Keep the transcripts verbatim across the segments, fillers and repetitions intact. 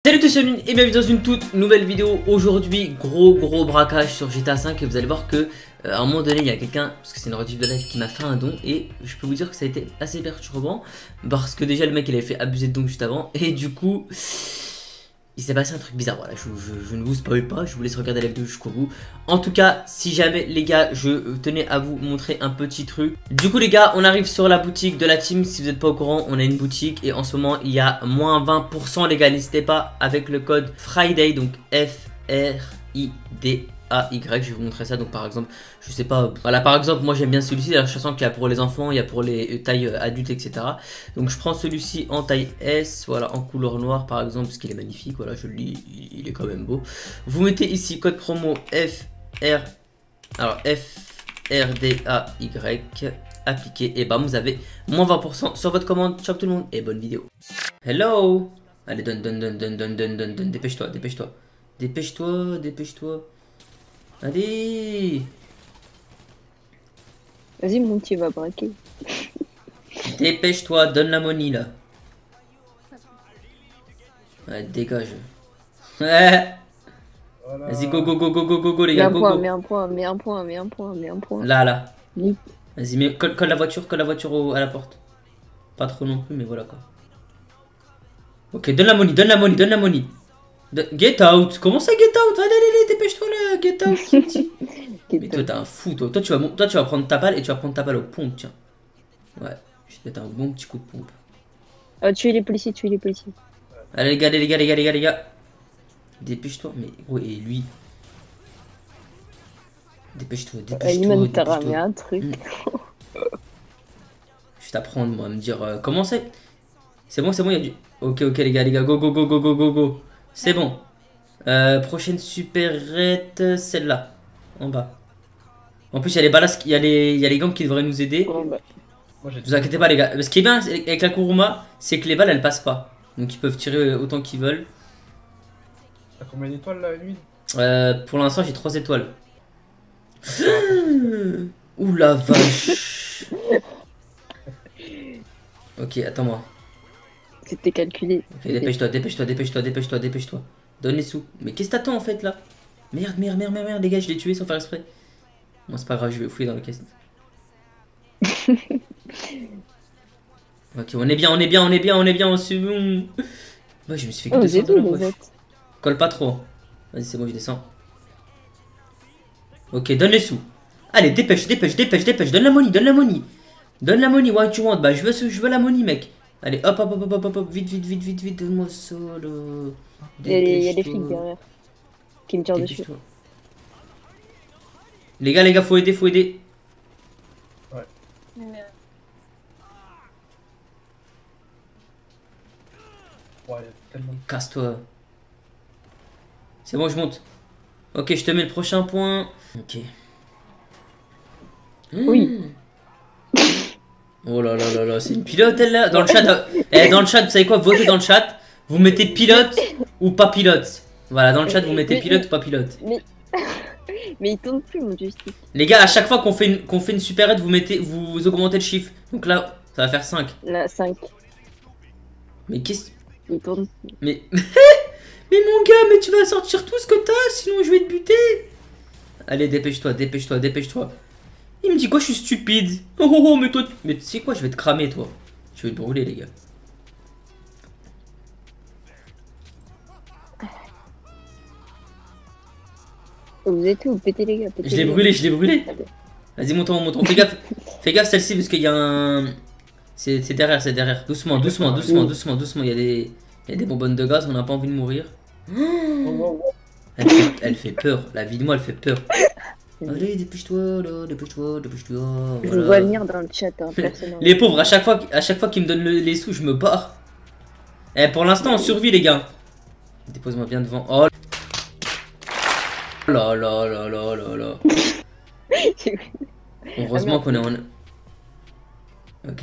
Salut tous et bienvenue dans une toute nouvelle vidéo. Aujourd'hui, gros gros braquage sur G T A cinq et vous allez voir que euh, à un moment donné il y a quelqu'un, parce que c'est une rediff de live, qui m'a fait un don et je peux vous dire que ça a été assez perturbant parce que déjà le mec il avait fait abuser de don juste avant et du coup il s'est passé un truc bizarre. Voilà, je, je, je ne vous spoil pas, je vous laisse regarder la vidéo jusqu'au bout. En tout cas, si jamais les gars, je tenais à vous montrer un petit truc. Du coup les gars, on arrive sur la boutique de la team. Si vous n'êtes pas au courant, on a une boutique et en ce moment il y a moins vingt pour cent les gars. N'hésitez pas avec le code Friday, donc F R I D A Y, je vais vous montrer ça. Donc par exemple, je sais pas, voilà, par exemple moi j'aime bien celui-ci. Je sens qu'il y a pour les enfants, il y a pour les tailles adultes, etc. Donc je prends celui-ci en taille S, voilà, en couleur noire par exemple, parce qu'il est magnifique. Voilà, je le lis, il est quand même beau. Vous mettez ici code promo F R, alors F R D A Y, appliqué, et bam, vous avez moins vingt pour cent sur votre commande. Ciao tout le monde et bonne vidéo. Hello. Allez, donne, donne, donne, donne, donne, donne, donne, donne, dépêche-toi, dépêche-toi, dépêche-toi, dépêche-toi. Allez. Vas-y mon petit va braquer. Dépêche-toi, donne la money là. Ouais, dégage. Ouais. Voilà. Vas-y, go, go, go, go, go, go, go, les gars, go, go. Mets un point, mets un point, mets un point, mets un point. Là, là. Oui. Vas-y, mais colle, colle la voiture, colle la voiture au, à la porte. Pas trop non plus, mais voilà quoi. Ok, donne la money, donne la money, donne la money. De get out. Comment ça, get out? Allez, allez, allez, dépêche-toi là, get out. Mais toi, t'es un fou, toi. Toi tu, vas, toi, tu vas prendre ta balle et tu vas prendre ta balle aux pompes, tiens. Ouais, je vais te mettre un bon petit coup de pompe. Oh, tuer les policiers, tuer les policiers. Allez, les gars, les gars, les gars, les gars, les gars. Dépêche-toi, mais gros, et lui. Dépêche-toi, dépêche-toi. Il m'a t'as ramené un truc. Mmh. Je t'apprends, moi, à me dire euh, comment c'est. C'est bon, c'est bon, il y a du. Ok, ok, les gars, les gars, go, go, go, go, go, go, go. C'est bon. Euh, prochaine supérette, celle-là, en bas. En plus, il y a les balas, il y a les, il y a les gangs qui devraient nous aider. Oh, bah. Ne vous inquiétez pas, les gars. Ce qui est bien avec la Kuruma, c'est que les balles, elles passent pas. Donc, ils peuvent tirer autant qu'ils veulent. T'as combien d'étoiles là, lui? euh, Pour l'instant, j'ai trois étoiles. Ouh la vache. Ok, attends-moi. C'était calculé. Okay, dépêche-toi, dépêche-toi, dépêche-toi, dépêche-toi, dépêche-toi. Donne les sous. Mais qu'est-ce que t'attends en fait là? Merde, merde, merde, merde, merde, les gars, je l'ai tué sans faire exprès. Bon, c'est pas grave, je vais fouiller dans la caisse. Ok, on est bien, on est bien, on est bien, on est bien, on se... Ouais, je me suis fait que oh, deux cents dollars. Ouais. Colle pas trop. Vas-y, c'est bon, je descends. Ok, donne les sous. Allez, dépêche, dépêche, dépêche, dépêche. Donne la money, donne la money. Donne la money, what you want? Bah, je veux, je veux la money, mec. Allez, hop, hop, hop, hop, hop, hop, vite, vite, vite, vite, vite, donne-moi ça, là. Il y a des flics derrière qui me tirent dessus. Les gars, les gars, faut aider, faut aider. Ouais. Ouais, tellement... Casse-toi. C'est bon, je monte. Ok, je te mets le prochain point. Ok. Oui. Mmh. Oh là là là là, c'est une pilote elle là. Dans le chat, eh, dans le chat, vous savez quoi? Votez dans le chat. Vous mettez pilote ou pas pilote. Voilà, dans le chat, vous mettez mais, pilote ou pas pilote. Mais, mais il tourne plus mon joystick. Les gars, à chaque fois qu'on fait une, qu'on fait une supérette, vous mettez, vous, vous augmentez le chiffre. Donc là, ça va faire cinq. Là, cinq. Mais qu'est-ce... Il tourne. Mais... mais mon gars, mais tu vas sortir tout ce que t'as, sinon je vais te buter. Allez, dépêche-toi, dépêche-toi, dépêche-toi. Il me dit quoi, je suis stupide. Oh oh oh, mais toi... Mais tu sais quoi, je vais te cramer, toi. Je vais te brûler, les gars. Vous êtes où? Pétez les gars, pétez. Je l'ai brûlé, je l'ai brûlé. Vas-y, montons, montons. Fais gaffe, fais gaffe celle-ci parce qu'il y a un... C'est derrière, c'est derrière. Doucement, doucement, doucement, doucement, doucement. Il y a des, il y a des bonbonnes de gaz, on n'a pas envie de mourir. Elle fait, elle fait peur, la vie de moi, elle fait peur. Allez, dépêche-toi, là, dépêche-toi, dépêche-toi. Je voilà. vois venir dans le chat, hein, personne. Les pauvres, à chaque fois, à chaque fois qu'ils me donnent le, les sous, je me barre. Eh, pour l'instant, on survit, les gars. Dépose-moi bien devant. Oh là là là là là là. Heureusement qu'on est en... Ok.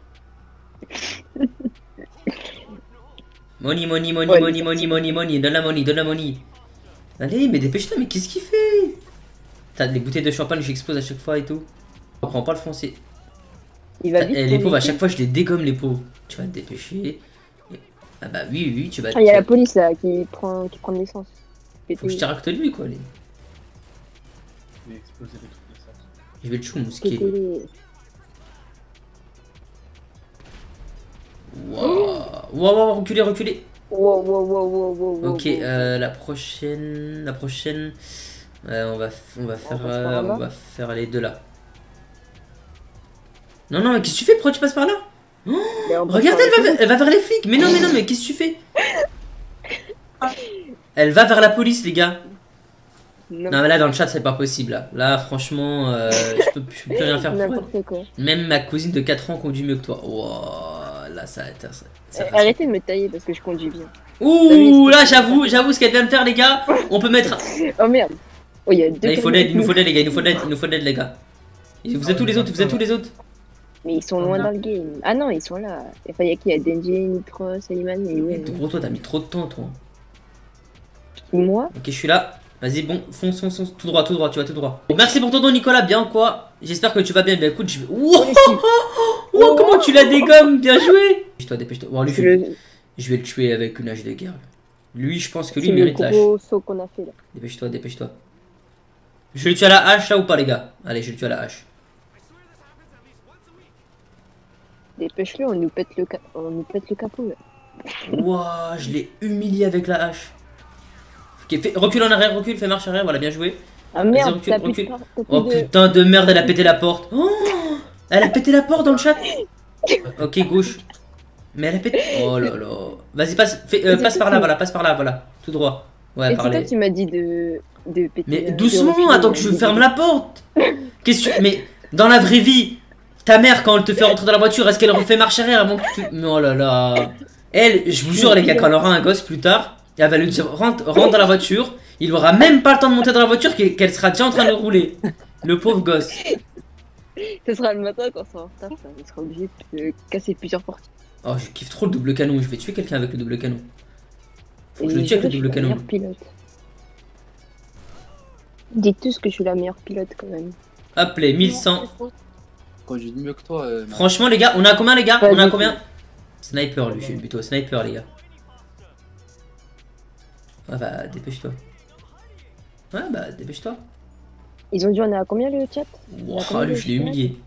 Money, money, money, ouais, money, money, money, money, donne la money, donne la money. Allez, mais dépêche-toi, mais qu'est-ce qu'il fait? T'as des bouteilles de champagne, j'explose à chaque fois et tout. On prend pas le français. Il va vite. Et les pauvres, à chaque fois, je les dégomme, les pauvres. Tu vas te dépêcher. Ah bah oui, oui, tu vas... Ah, il y a la police là qui prend, qui prend de l'essence. Faut que je t'arrête lui quoi. Les... Il a explosé les trucs de ça. Je vais le chou mousquer. Waouh, waouh, reculez, reculez. Wow, wow, wow, wow, wow, wow. Ok, euh, la prochaine, la prochaine, euh, on va, on va faire, On, euh, on va faire les deux là. Non, non, mais qu'est-ce que tu fais? Pourquoi tu passes par là? Oh, regarde, elle va, elle va vers les flics. Mais non, mais non, mais qu'est-ce que tu fais? Elle va vers la police, les gars. Non, non mais là dans le chat c'est pas possible là. Là franchement euh, je, peux, je peux plus rien faire pour elle. Quoi. Même ma cousine de quatre ans conduit mieux que toi. Wow, là ça, ça, ça, ça euh, Arrêtez de me tailler parce que je conduis bien. Ouh là j'avoue, j'avoue ce qu'elle vient de faire les gars. On peut mettre... Oh merde. Oh, il y a deux. Là, il faut l'aide, il nous faut l'aide les gars, il nous faut l'aide, il nous faut l'aide les gars. Vous êtes tous les autres, vous êtes tous les autres. Mais ils sont loin dans le game. Ah non ils sont là. Enfin il y a qui? Il y a Denji, Nitro, Saliman et ouais. Gros toi t'as mis trop de temps toi. Moi? Ok je suis là. Vas-y, bon, fonce, fonce, fonce, tout droit, tout droit, tu vas tout droit. Bon, merci pour ton don, Nicolas, bien quoi. J'espère que tu vas bien. Bien, écoute, je vais. Wow, wow, comment tu la dégommes, bien joué. Dépêche-toi, dépêche-toi. Bon, lui, je, le... je vais le tuer avec une hache de guerre. Lui, je pense que lui, il mérite la hache. C'est le gros saut qu'on a fait là. Dépêche-toi, dépêche-toi. Je vais le tuer à la hache, là ou pas, les gars? Allez, je vais le tuer à la hache. Dépêche-le, on nous pète le, ca... on nous pète le capot là. Waouh, je l'ai humilié avec la hache. Ok, fais, recule en arrière, recule, fais marche arrière, voilà, bien joué. Ah merde, recule, recule. Part, oh de... putain de merde, elle a pété la porte. Oh, elle a pété la porte dans le chat. Ok, gauche. Mais elle a pété. Oh là là. Vas-y, passe, fais, euh, passe par là, voilà, passe par là, voilà. Tout droit. Ouais, par les... toi, tu m'as dit de, de péter. Mais doucement, attends que je ferme la porte. Qu'est-ce que tu... Mais dans la vraie vie, ta mère, quand elle te fait rentrer dans la voiture, est-ce qu'elle refait marche arrière avant que tu... Oh là là. Elle, je vous jure, les gars, quand elle aura un gosse plus tard, elle va lui dire rentre, rentre dans la voiture. Il aura même pas le temps de monter dans la voiture qu'elle sera déjà en train de rouler. Le pauvre gosse. Ce sera le matin quand ça va en retard, il sera obligé de casser plusieurs portes. Oh, je kiffe trop le double canon. Je vais tuer quelqu'un avec le double canon. Faut que je le tue avec le double canon. Pilote. Dites tous que je suis la meilleure pilote quand même. Hop, les mille cent. Quand j'ai mieux que toi. Euh, Franchement, les gars, on a combien, les gars? On a combien? Sniper, lui, je suis plutôt sniper, les gars. Ouais, bah, dépêche-toi. Ouais, bah, dépêche-toi. Ils ont dit on est à combien le chat? Wouah, lui, je l'ai humilié.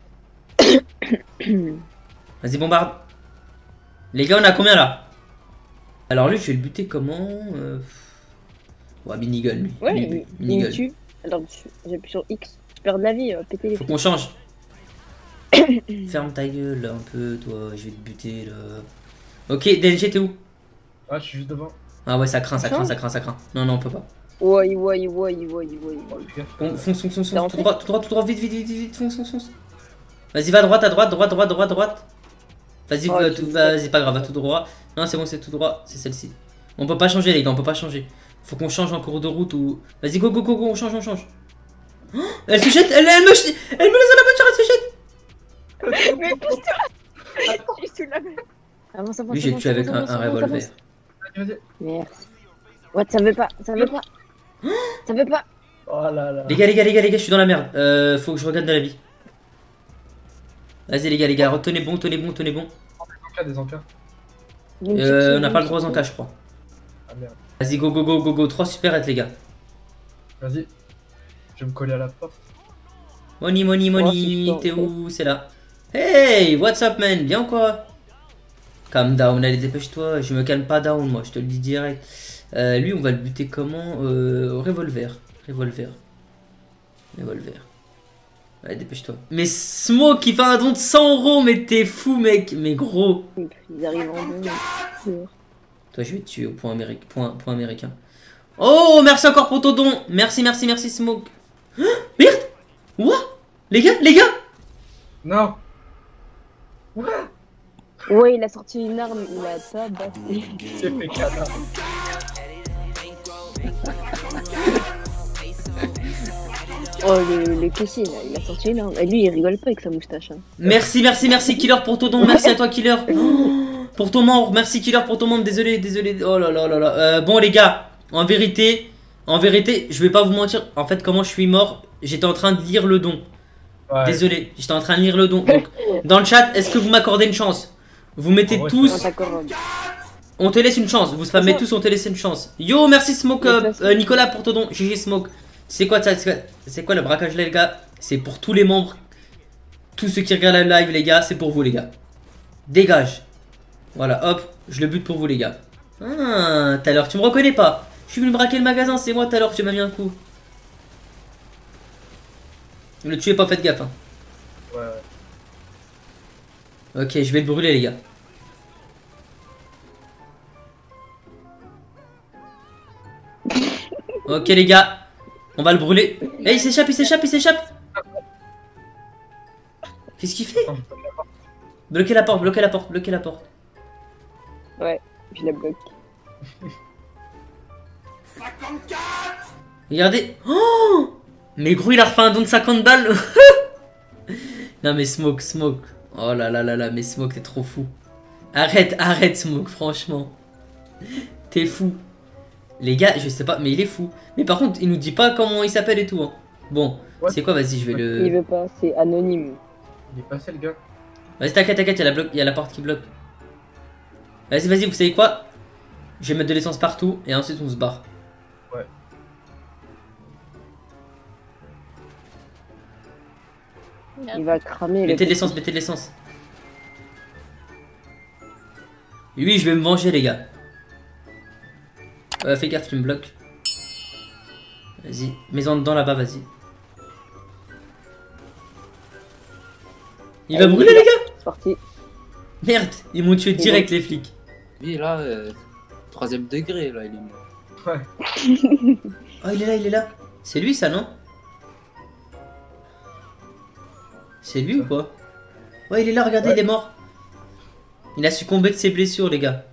Vas-y, bombarde. Les gars, on a combien là? Alors, lui, je vais le buter comment euh... Ouais, minigun, lui. Ouais, lui, il minigun. me tue. Alors, j'appuie sur X. Je perds de la vie, euh, péter les. Faut qu'on change. Ferme ta gueule un peu, toi. Je vais te buter là. Ok, D N G, t'es où? Ah, je suis juste devant. Ah ouais, ça craint, ça craint, ça craint, ça craint. Non, non, on peut pas. Ouais, ouais, ouais, ouais, ouais, ouais. On fonce, fonce, fonce, fonce, tout droit, tout droit, tout droit, vite, vite, vite, vite, fonce, fonce, fonce. Vas-y, va à droite, à droite, droite, droite, droite, droite. Vas-y, oh, vas-y, pas grave, va tout droit. Non, c'est bon, c'est tout droit, c'est celle-ci. On peut pas changer, les gars, on peut pas changer. Faut qu'on change en cours de route ou. Vas-y, go, go, go, go, on change, on change. Oh, elle se jette, elle, elle me, elle me laisse dans la voiture, elle se jette. Mais pousse-toi. Je suis sous la mer. Avance, avance, lui, j'ai tué avec un, un revolver. Merde. Ouais, ça veut pas, ça veut pas. Ça veut pas. Oh là là. Les gars, les gars, les gars, les gars, je suis dans la merde. Euh, faut que je regarde de la vie. Vas-y, les gars, les gars, tenez bon, tenez bon, tenez bon. Des encas, Euh, on n'a pas le droit aux encas, je crois. Ah merde. Vas-y, go, go, go, go, go. trois supérettes, les gars. Vas-y. Je vais me coller à la porte. Money, money, money. T'es où? C'est là. Hey, what's up, man? Bien ou quoi? Calm down, allez, dépêche-toi. Je me calme pas down, moi, je te le dis direct. Euh, lui, on va le buter comment? euh, Au revolver. Revolver. Revolver. Allez, dépêche-toi. Mais Smoke, il fait un don de cent euros, mais t'es fou, mec. Mais gros. Ils arrivent en bon. Toi, je vais te tuer au point, améric... point, point américain. Oh, merci encore pour ton don. Merci, merci, merci, Smoke. Oh, merde. What? Les gars, les gars. Non. What? Ouais, il a sorti une arme, il a tabassé. C'est fait canard. Oh, le, le caissier, là, il a sorti une arme. Et lui, il rigole pas avec sa moustache. Hein. Merci, merci, merci, Killer, pour ton don. Merci à toi, Killer. Oh, pour ton membre. Merci, Killer, pour ton membre. Désolé, désolé. Oh là là là là. Euh, bon, les gars, en vérité, en vérité, je vais pas vous mentir. En fait, comment je suis mort, j'étais en train de lire le don. Ouais. Désolé, j'étais en train de lire le don. Donc, dans le chat, est-ce que vous m'accordez une chance? Vous mettez ouais, tous... On te laisse une chance. Vous spammez tous, on te laisse une chance. Yo, merci Smoke, euh, euh, Nicolas, pour ton don. G G Smoke. C'est quoi ça? C'est quoi le braquage là, les gars? C'est pour tous les membres. Tous ceux qui regardent la live, les gars. C'est pour vous, les gars. Dégage. Voilà, hop. Je le bute pour vous, les gars. Ah, tout à l'heure, tu me reconnais pas. Je suis venu braquer le magasin. C'est moi tout à l'heure, tu m'as mis un coup. Le tuez pas, faites gaffe. Hein. Ouais, ouais. Ok, je vais le brûler, les gars. Ok, les gars. On va le brûler. Eh, il s'échappe, il s'échappe, il s'échappe. Qu'est-ce qu'il fait? Bloquez la porte, bloquez la porte, bloquez la porte. Ouais, je la bloque. Regardez. Oh, mais gros, il a refait un don de cinquante balles. Non, mais Smoke, Smoke. Oh là là là là, mais Smoke, t'es trop fou. Arrête, arrête, Smoke, franchement. T'es fou. Les gars, je sais pas, mais il est fou. Mais par contre, il nous dit pas comment il s'appelle et tout. Hein. Bon, Ouais. c'est quoi? Vas-y, je vais le. Il veut pas, c'est anonyme. Il est passé le gars. Vas-y, t'inquiète, t'inquiète, il y a la bloc- il y a la porte qui bloque. Vas-y, vas-y, vous savez quoi? Je vais mettre de l'essence partout et ensuite on se barre. Ouais. Il va cramer. Mettez de le l'essence, mettez de l'essence. Oui, je vais me venger, les gars. Euh, fais gaffe, tu me bloques. Vas-y, mets-en dedans là-bas, vas-y. Il va Allez, brûler, les gars! C'est parti. Merde, ils m'ont tué direct, les flics. Lui, là, euh, troisième degré, là, il est mort. Ouais. Oh, il est là, il est là. C'est lui, ça, non? C'est lui ou quoi? Ouais, il est là, regardez, Ouais. il est mort. Il a succombé de ses blessures, les gars.